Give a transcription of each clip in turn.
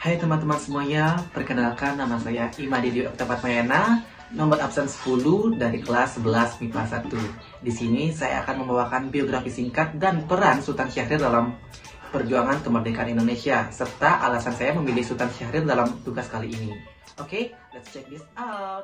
Hai teman-teman semuanya, perkenalkan nama saya Imadi Dwi Oktaviana, nomor absen 10 dari kelas 11 MIPA 1. Di sini saya akan membawakan biografi singkat dan peran Sultan Syahrir dalam perjuangan kemerdekaan Indonesia, serta alasan saya memilih Sultan Syahrir dalam tugas kali ini. Oke, let's check this out.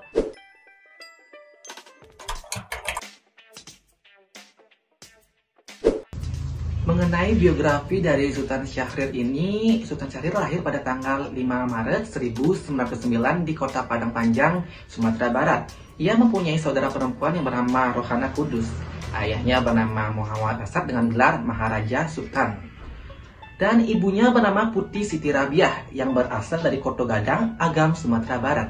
Mengenai biografi dari Sultan Syahrir ini, Sultan Syahrir lahir pada tanggal 5 Maret 1909 di kota Padang Panjang, Sumatera Barat. Ia mempunyai saudara perempuan yang bernama Rohana Kudus. Ayahnya bernama Muhammad Asad dengan gelar Maharaja Sultan. Dan ibunya bernama Putih Siti Rabiah yang berasal dari Koto Gadang, Agam, Sumatera Barat.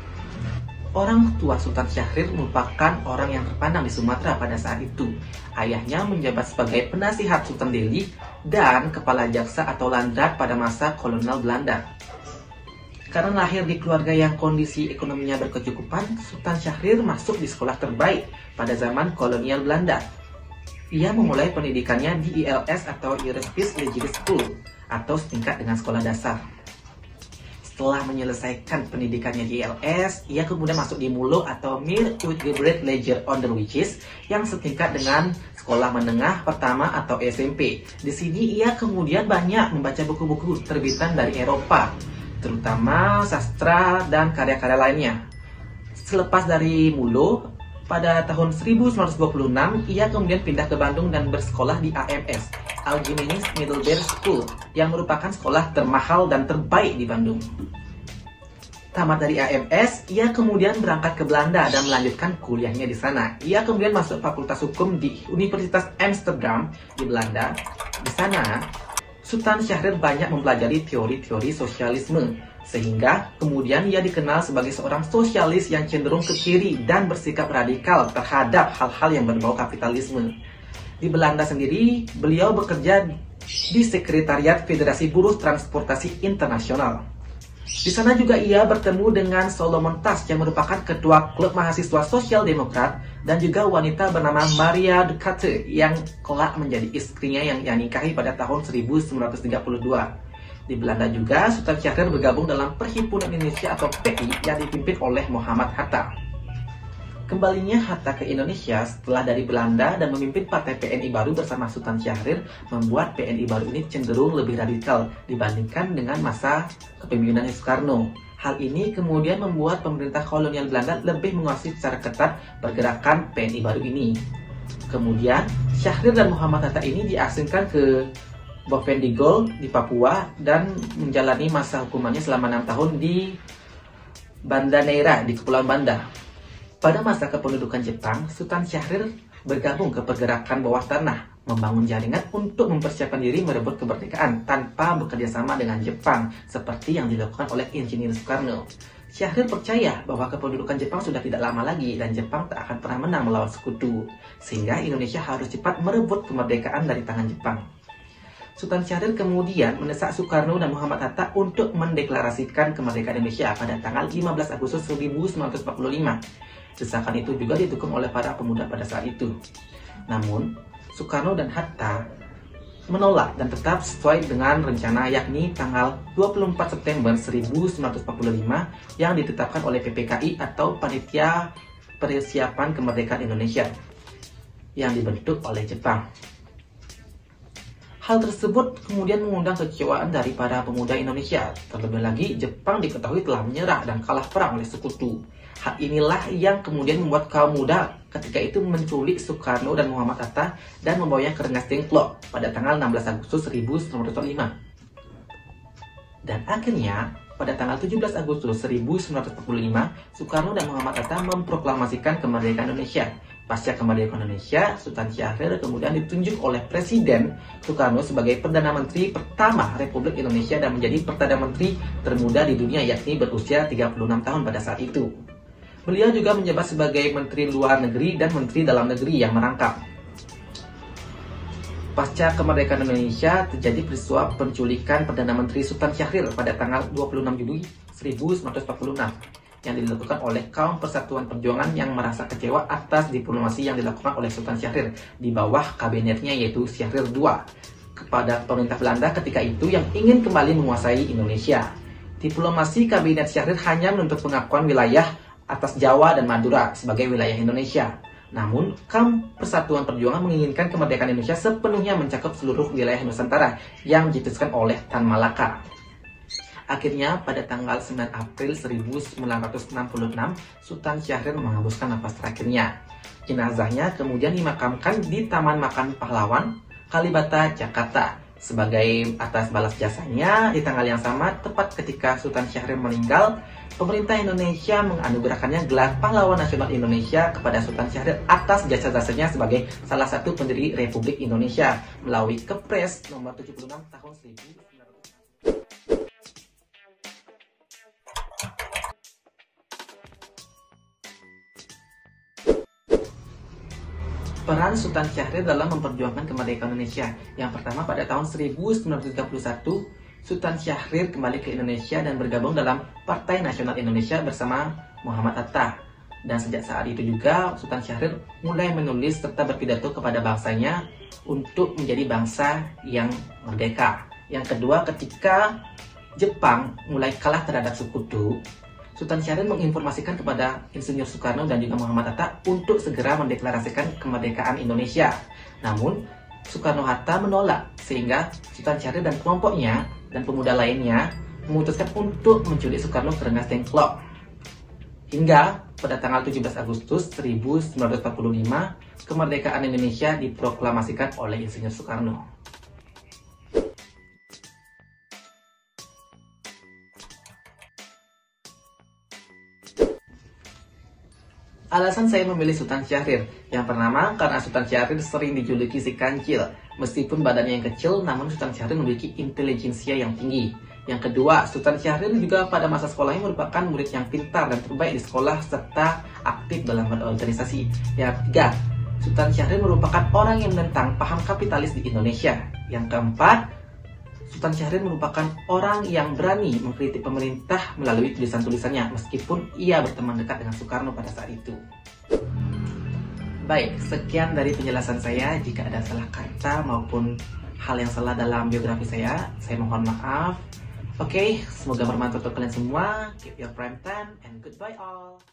Orang tua Sultan Syahrir merupakan orang yang terpandang di Sumatera pada saat itu. Ayahnya menjabat sebagai penasihat Sultan Delhi dan kepala jaksa atau landrat pada masa kolonial Belanda. Karena lahir di keluarga yang kondisi ekonominya berkecukupan, Sultan Syahrir masuk di sekolah terbaik pada zaman kolonial Belanda. Ia memulai pendidikannya di ILS atau Iris Legiris School atau setingkat dengan sekolah dasar. Setelah menyelesaikan pendidikannya di ILS, ia kemudian masuk di MULO atau Mir Uitgebreit Leger Onderwijs yang setingkat dengan sekolah menengah pertama atau SMP. Di sini ia kemudian banyak membaca buku-buku terbitan dari Eropa, terutama sastra dan karya-karya lainnya. Selepas dari MULO, pada tahun 1926 ia kemudian pindah ke Bandung dan bersekolah di AMS, Algemeenste Middelbare School, yang merupakan sekolah termahal dan terbaik di Bandung. Tamat dari AMS, ia kemudian berangkat ke Belanda dan melanjutkan kuliahnya di sana. Ia kemudian masuk Fakultas Hukum di Universitas Amsterdam di Belanda. Di sana, Sultan Syahrir banyak mempelajari teori-teori sosialisme, sehingga kemudian ia dikenal sebagai seorang sosialis yang cenderung ke kiri dan bersikap radikal terhadap hal-hal yang berbau kapitalisme. Di Belanda sendiri, beliau bekerja di Sekretariat Federasi Buruh Transportasi Internasional. Di sana juga ia bertemu dengan Solomon Tas yang merupakan ketua klub mahasiswa Sosial Demokrat dan juga wanita bernama Maria Ducati yang kelak menjadi istrinya yang ia nikahi pada tahun 1932. Di Belanda juga, Sultan Syahrir bergabung dalam Perhimpunan Indonesia atau PI yang dipimpin oleh Muhammad Hatta. Kembalinya Hatta ke Indonesia setelah dari Belanda dan memimpin partai PNI baru bersama Sultan Syahrir membuat PNI baru ini cenderung lebih radikal dibandingkan dengan masa kepemimpinan Soekarno. Hal ini kemudian membuat pemerintah kolonial Belanda lebih menguasai secara ketat pergerakan PNI baru ini. Kemudian, Syahrir dan Muhammad Hatta ini diasingkan ke Bovendigul di Papua dan menjalani masa hukumannya selama 6 tahun di Banda Neira di Kepulauan Banda. Pada masa kependudukan Jepang, Sultan Syahrir bergabung ke pergerakan bawah tanah, membangun jaringan untuk mempersiapkan diri merebut kemerdekaan tanpa bekerja sama dengan Jepang, seperti yang dilakukan oleh Insinyur Soekarno. Syahrir percaya bahwa kependudukan Jepang sudah tidak lama lagi dan Jepang tak akan pernah menang melawan sekutu, sehingga Indonesia harus cepat merebut kemerdekaan dari tangan Jepang. Sultan Syahrir kemudian mendesak Soekarno dan Muhammad Hatta untuk mendeklarasikan kemerdekaan Indonesia pada tanggal 15 Agustus 1945. Desakan itu juga didukung oleh para pemuda pada saat itu. Namun, Soekarno dan Hatta menolak dan tetap sesuai dengan rencana yakni tanggal 24 September 1945 yang ditetapkan oleh PPKI atau Panitia Persiapan Kemerdekaan Indonesia yang dibentuk oleh Jepang. Hal tersebut kemudian mengundang kekecewaan dari para pemuda Indonesia. Terlebih lagi, Jepang diketahui telah menyerah dan kalah perang oleh sekutu. Hal inilah yang kemudian membuat kaum muda ketika itu menculik Soekarno dan Muhammad Hatta dan membawanya ke Rengas Dengklok pada tanggal 16 Agustus 1945. Dan akhirnya, pada tanggal 17 Agustus 1945, Soekarno dan Muhammad Hatta memproklamasikan kemerdekaan Indonesia. Pasca kemerdekaan Indonesia, Sultan Syahrir kemudian ditunjuk oleh Presiden Soekarno sebagai Perdana Menteri pertama Republik Indonesia dan menjadi Perdana Menteri termuda di dunia yakni berusia 36 tahun pada saat itu. Beliau juga menjabat sebagai Menteri Luar Negeri dan Menteri Dalam Negeri yang merangkap. Pasca kemerdekaan Indonesia, terjadi peristiwa penculikan Perdana Menteri Sultan Syahrir pada tanggal 26 Juli 1946 yang dilakukan oleh kaum Persatuan Perjuangan yang merasa kecewa atas diplomasi yang dilakukan oleh Sultan Syahrir di bawah kabinetnya yaitu Syahrir II kepada pemerintah Belanda ketika itu yang ingin kembali menguasai Indonesia. Diplomasi Kabinet Syahrir hanya menuntut pengakuan wilayah atas Jawa dan Madura sebagai wilayah Indonesia. Namun, KAM Persatuan Perjuangan menginginkan kemerdekaan Indonesia sepenuhnya mencakup seluruh wilayah Nusantara yang dicetuskan oleh Tan Malaka. Akhirnya, pada tanggal 9 April 1966, Sultan Syahrir menghembuskan nafas terakhirnya. Jenazahnya kemudian dimakamkan di Taman Makam Pahlawan, Kalibata, Jakarta. Sebagai atas balas jasanya, di tanggal yang sama, tepat ketika Sultan Syahrir meninggal, pemerintah Indonesia menganugerahkannya gelar Pahlawan Nasional Indonesia kepada Sultan Syahrir atas jasa-jasanya sebagai salah satu pendiri Republik Indonesia melalui Kepres nomor 76 tahun 1900. Peran Sultan Syahrir dalam memperjuangkan kemerdekaan Indonesia. Yang pertama, pada tahun 1931, Sultan Syahrir kembali ke Indonesia dan bergabung dalam Partai Nasional Indonesia bersama Muhammad Hatta. Dan sejak saat itu juga, Sultan Syahrir mulai menulis serta berpidato kepada bangsanya untuk menjadi bangsa yang merdeka. Yang kedua, ketika Jepang mulai kalah terhadap Sekutu, Sultan Syahrir menginformasikan kepada Insinyur Soekarno dan juga Muhammad Hatta untuk segera mendeklarasikan kemerdekaan Indonesia. Namun, Soekarno-Hatta menolak, sehingga Sultan Syahrir dan kelompoknya dan pemuda lainnya memutuskan untuk menculik Soekarno ke Rengas Dengklok. Hingga pada tanggal 17 Agustus 1945, kemerdekaan Indonesia diproklamasikan oleh Insinyur Soekarno. Alasan saya memilih Sultan Syahrir. Yang pertama, karena Sultan Syahrir sering dijuluki si kancil. Meskipun badannya yang kecil, namun Sultan Syahrir memiliki intelijensia yang tinggi. Yang kedua, Sultan Syahrir juga pada masa sekolahnya merupakan murid yang pintar dan terbaik di sekolah serta aktif dalam berorganisasi. Yang ketiga, Sultan Syahrir merupakan orang yang menentang paham kapitalis di Indonesia. Yang keempat, Sultan Syahrir merupakan orang yang berani mengkritik pemerintah melalui tulisan-tulisannya, meskipun ia berteman dekat dengan Soekarno pada saat itu. Baik, sekian dari penjelasan saya. Jika ada salah kata maupun hal yang salah dalam biografi saya mohon maaf. Oke, semoga bermanfaat untuk kalian semua. Keep your prime time and goodbye all.